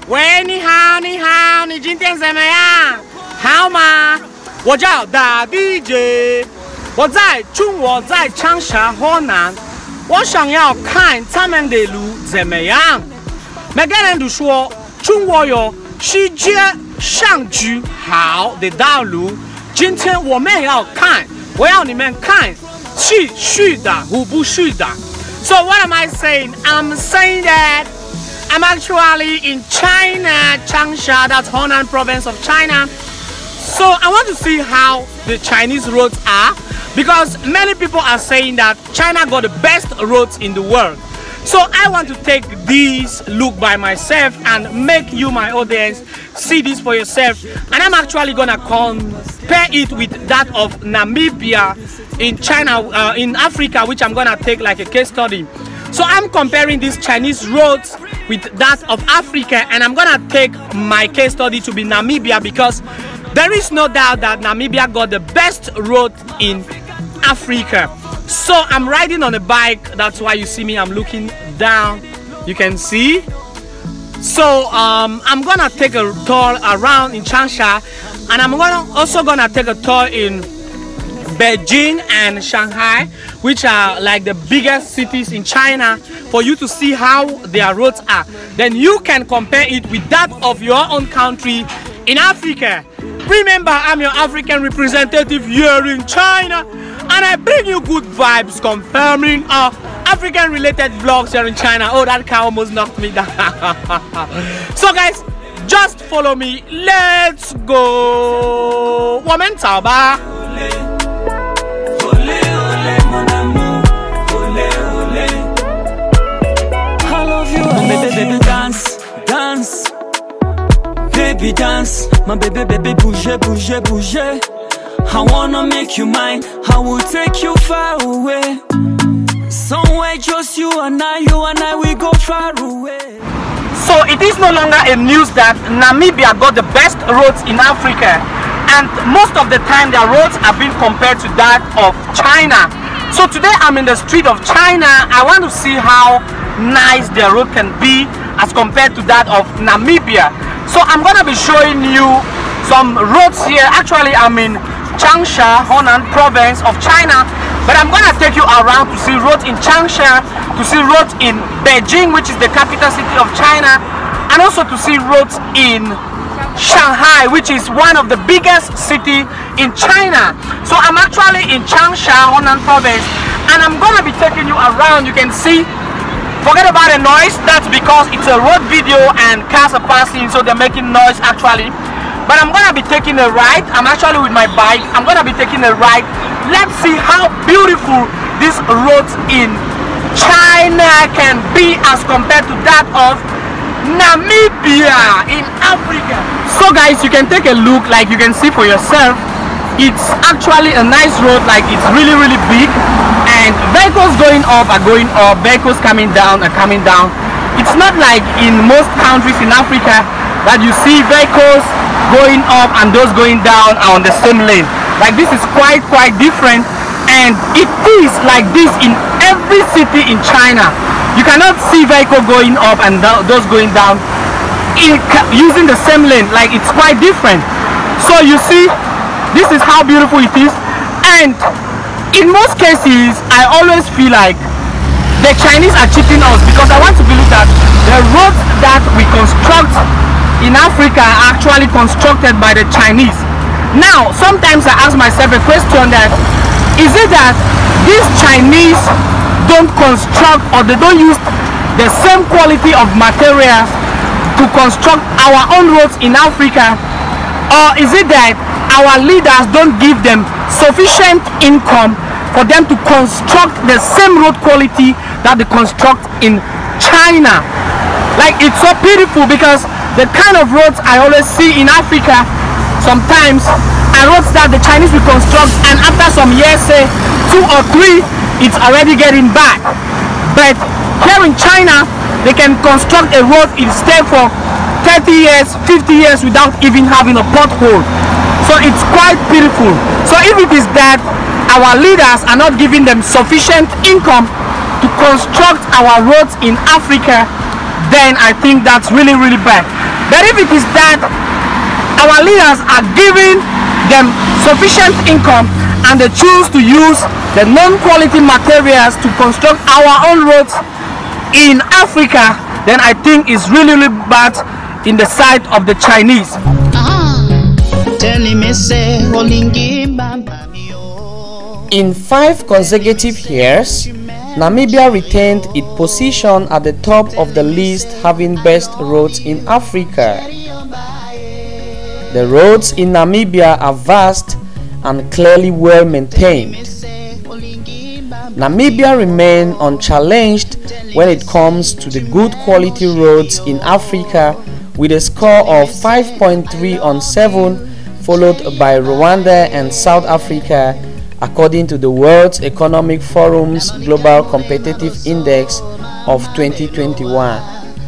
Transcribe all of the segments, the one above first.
喂，你好，你好，你今天怎么样？好吗？我叫大 DJ， 我在长沙河南，我想要看他们的路怎么样。每个人都说中国有世界上最好的道路，今天我们要看，我要你们看是虚的或不是的。So what am I saying? I'm saying that I'm actually in China, Changsha, that's Honan province of China. So I want to see how the Chinese roads are, because many people are saying that China got the best roads in the world. So I want to take this look by myself and make you, my audience, see this for yourself. And I'm actually gonna compare it with that of Namibia in China, in Africa, which I'm gonna take like a case study. So I'm comparing these Chinese roads with that of Africa, and I'm gonna take my case study to be Namibia, because there is no doubt that Namibia got the best road in Africa. So I'm riding on a bike, that's why you see me, I'm looking down, you can see. So I'm gonna take a tour around in Changsha, and I'm also gonna take a tour in Beijing and Shanghai, which are like the biggest cities in China, for you to see how their roads are. Then you can compare it with that of your own country in Africa. Remember, I'm your African representative here in China, and I bring you good vibes confirming African related vlogs here in China. Oh, that car almost knocked me down. So guys, just follow me, let's go. 我们走吧。 Baby, dance, dance. Baby, dance. My baby, bouge, bouge, bouge. I wanna make you mine. I will take you far away. Somewhere just you and I, we go far away. So it is no longer a news that Namibia got the best roads in Africa, and most of the time their roads have been compared to that of China. So today I'm in the street of China. I want to see how nice their road can be as compared to that of Namibia. So I'm gonna be showing you some roads here. Actually, I'm in Changsha, Honan province of China, but I'm gonna take you around to see roads in Changsha, to see roads in Beijing, which is the capital city of China, and also to see roads in Shanghai, which is one of the biggest city in China. So I'm actually in Changsha, Honan province, and I'm gonna be taking you around. You can see, forget about the noise, that's because it's a road video and cars are passing, so they're making noise actually. But I'm gonna be taking a ride. I'm actually with my bike. I'm gonna be taking a ride. Let's see how beautiful these roads in China can be as compared to that of Namibia in Africa. So guys, you can take a look, like you can see for yourself. It's actually a nice road, like it's really big, and vehicles going up are going up, vehicles coming down are coming down. It's not like in most countries in Africa that you see vehicles going up and those going down are on the same lane. Like this is quite different, and it is like this in every city in China. You cannot see vehicle going up and those going down using the same lane. Like it's quite different. So you see, this is how beautiful it is. And in most cases, I always feel like the Chinese are cheating us, because I want to believe that the roads that we construct in Africa are actually constructed by the Chinese. Now, sometimes I ask myself a question, that is it that these Chinese don't construct, or they don't use the same quality of materials to construct our own roads in Africa, or is it that our leaders don't give them sufficient income for them to construct the same road quality that they construct in China? Like, it's so beautiful, because the kind of roads I always see in Africa sometimes are roads that the Chinese will construct, and after some years, say 2 or 3, it's already getting bad. But here in China, they can construct a road, it stay for 30 years, 50 years without even having a pothole. So it's quite beautiful. So if it is that our leaders are not giving them sufficient income to construct our roads in Africa, then I think that's really bad. But if it is that our leaders are giving them sufficient income and they choose to use the non-quality materials to construct our own roads in Africa, then I think it's really, really bad in the sight of the Chinese. In 5 consecutive years, Namibia retained its position at the top of the list having best roads in Africa. The roads in Namibia are vast and clearly well maintained. Namibia remains unchallenged when it comes to the good quality roads in Africa with a score of 5.3 on 7, followed by Rwanda and South Africa, according to the World Economic Forum's Global Competitive Index of 2021.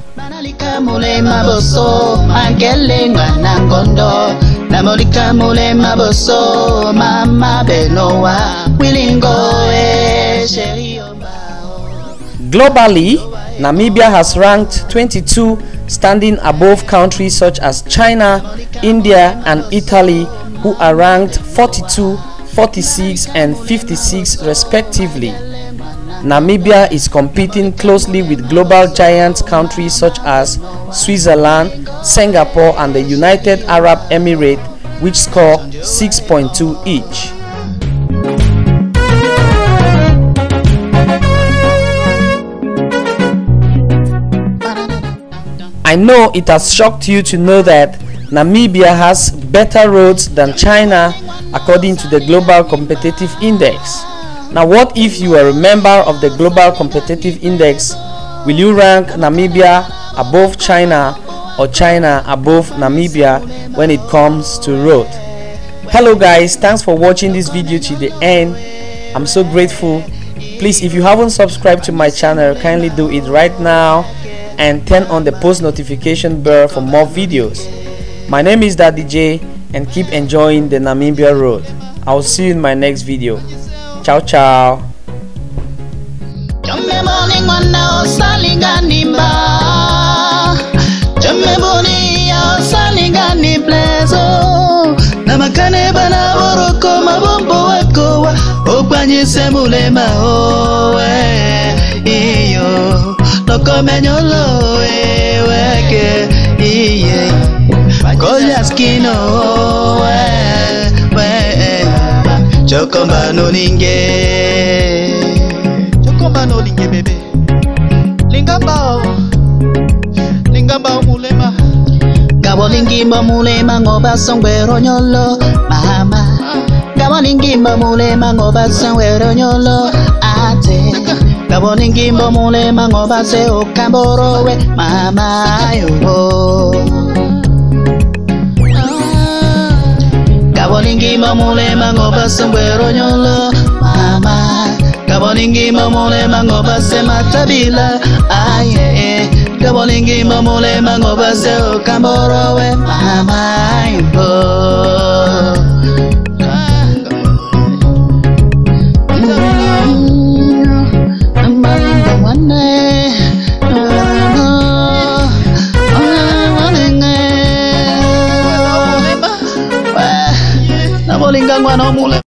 Globally, Namibia has ranked 22, standing above countries such as China, India, and Italy, who are ranked 42, 46, and 56 respectively. Namibia is competing closely with global giant countries such as Switzerland, Singapore, and the United Arab Emirates, which score 6.2 each. I know it has shocked you to know that Namibia has better roads than China according to the Global Competitive Index. Now, what if you are a member of the Global Competitive Index? Will you rank Namibia above China or China above Namibia when it comes to road? Hello guys, thanks for watching this video to the end. I'm so grateful. Please, if you haven't subscribed to my channel, kindly do it right now and turn on the post notification bell for more videos. My name is Daddy J, and keep enjoying the Namibia road. I'll see you in my next video. Ciao ciao. Chokomba no ninge bebe. Lingamba mulema. Gabo lingimba mulema ngoba songwero nyolo mama. Gabo lingimba mulema ngoba songwero nyolo ate. Gabo lingimba mulema ngoba se okamboro we mama yo. Kaboningima mulema ngoba songwero nyolo mama. Kaboningima mulema ngoba se matabila aye. Kaboningima mulema ngoba se okamboro we mama yo. Nabolingangwa no mule.